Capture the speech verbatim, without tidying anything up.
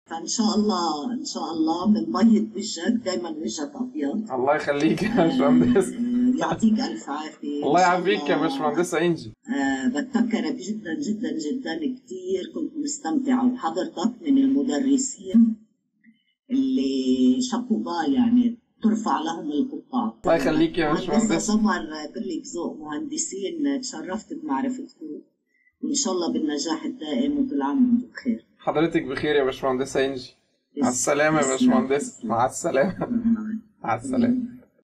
فان شاء الله ان شاء الله بنبيض وجهك دايما، وجهك ابيض. الله يخليك يا باشمهندس. آه يعطيك الف عافيه ان الله شاء يعافيك يا الله. باشمهندسة انجي. آه بتذكرك جدا جدا جدا كثير، كنت مستمتعه وحضرتك من المدرسين اللي شابوبا يعني ترفع لهم القبعه. الله يخليك يا مهندسه باشمهندس. سمر كلك ذوق، مهندسين تشرفت بمعرفتكم، وان شاء الله بالنجاح الدائم، وكل عام وانتم بخير. حضرتك بخير يا باشمهندسة انجي. مع السلامة يا باشمهندس. مع السلامة. مع السلامة.